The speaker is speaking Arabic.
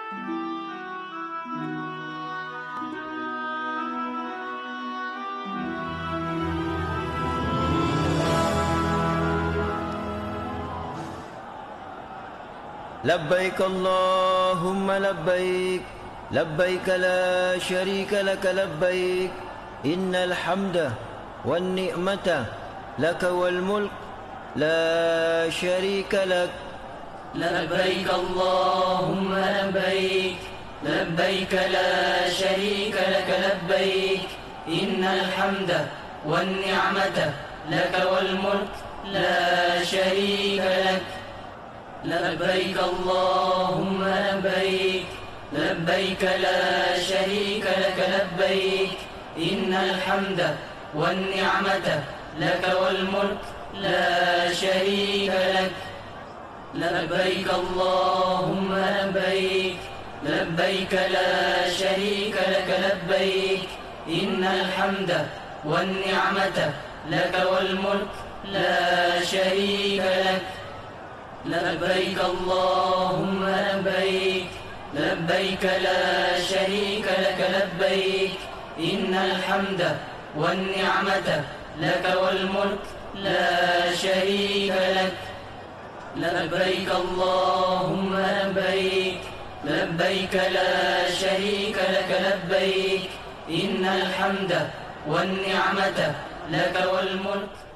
لبيك اللهم لبيك، لبيك لا شريك لك لبيك، إن الحمد والنعمة لك والملك لا شريك لك. لبيك اللهم لبيك، لبيك لا شريك لك لبيك، إن الحمد والنعمة لك والملك لا شريك لك. لبيك اللهم لبيك، لبيك لا شريك لك لبيك، إن الحمد والنعمة لك والملك لا شريك لك. لبيك اللهم لبيك، لبيك لا شريك لك لبيك، إن الحمد والنعمة لك والملك لا شريك لك. لبيك اللهم لبيك، لبيك لا شريك لك لبيك، إن الحمد والنعمة لك والملك لا شريك لك. لبيك اللهم لبيك، لبيك لا شريك لك لبيك، إن الحمد والنعمة لك والملك